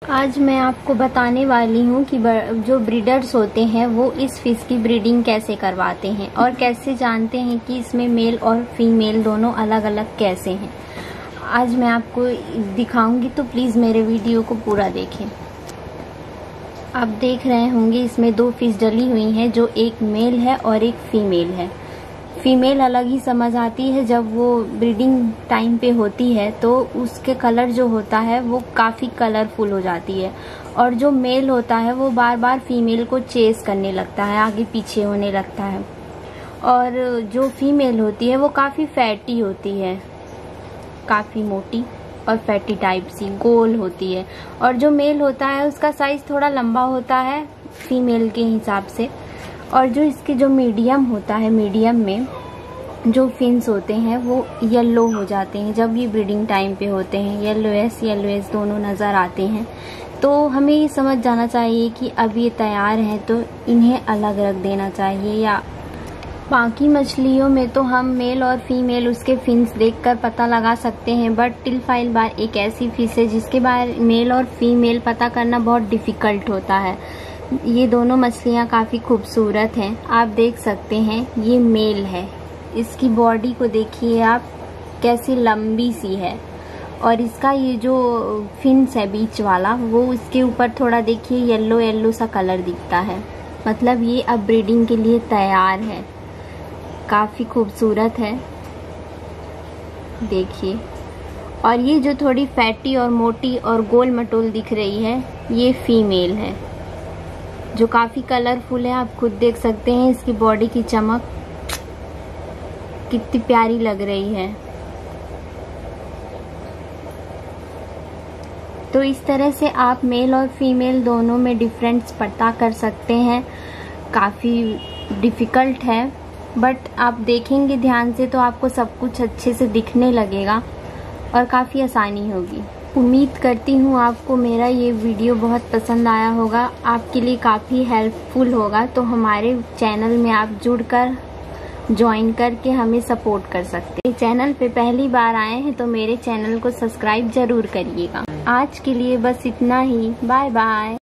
आज मैं आपको बताने वाली हूँ कि जो ब्रीडर्स होते हैं वो इस फिश की ब्रीडिंग कैसे करवाते हैं और कैसे जानते हैं कि इसमें मेल और फीमेल दोनों अलग अलग कैसे हैं। आज मैं आपको दिखाऊंगी, तो प्लीज़ मेरे वीडियो को पूरा देखें। आप देख रहे होंगे इसमें दो फिश डली हुई हैं, जो एक मेल है और एक फीमेल है। फीमेल अलग ही समझ आती है जब वो ब्रीडिंग टाइम पे होती है, तो उसके कलर जो होता है वो काफ़ी कलरफुल हो जाती है, और जो मेल होता है वो बार बार फीमेल को चेस करने लगता है, आगे पीछे होने लगता है। और जो फीमेल होती है वो काफ़ी फैटी होती है, काफ़ी मोटी और फैटी टाइप सी गोल होती है। और जो मेल होता है उसका साइज़ थोड़ा लंबा होता है फीमेल के हिसाब से। और जो इसके जो मीडियम होता है, मीडियम में जो फिन्स होते हैं वो येलो हो जाते हैं जब ये ब्रीडिंग टाइम पे होते हैं। येलोएस दोनों नज़र आते हैं। तो हमें ये समझ जाना चाहिए कि अब ये तैयार हैं, तो इन्हें अलग रख देना चाहिए। या बाकी मछलियों में तो हम मेल और फीमेल उसके फिन्स देखकर पता लगा सकते हैं, बट टिलफाइल बार एक ऐसी फिश है जिसके बारे मेल और फीमेल पता करना बहुत डिफ़िकल्ट होता है। ये दोनों मछलियाँ काफ़ी खूबसूरत हैं। आप देख सकते हैं ये मेल है, इसकी बॉडी को देखिए आप कैसी लंबी सी है, और इसका ये जो फिन्स है बीच वाला वो इसके ऊपर थोड़ा देखिए येलो येलो सा कलर दिखता है, मतलब ये अब ब्रीडिंग के लिए तैयार है। काफ़ी खूबसूरत है देखिए। और ये जो थोड़ी फैटी और मोटी और गोल मटोल दिख रही है ये फीमेल है, जो काफ़ी कलरफुल है। आप खुद देख सकते हैं इसकी बॉडी की चमक कितनी प्यारी लग रही है। तो इस तरह से आप मेल और फीमेल दोनों में डिफरेंस पता कर सकते हैं। काफ़ी डिफ़िकल्ट है, बट आप देखेंगे ध्यान से तो आपको सब कुछ अच्छे से दिखने लगेगा और काफ़ी आसानी होगी। उम्मीद करती हूँ आपको मेरा ये वीडियो बहुत पसंद आया होगा, आपके लिए काफ़ी हेल्पफुल होगा। तो हमारे चैनल में आप जुड़कर ज्वाइन करके हमें सपोर्ट कर सकते हैं। चैनल पे पहली बार आए हैं तो मेरे चैनल को सब्सक्राइब ज़रूर करिएगा। आज के लिए बस इतना ही। Bye bye.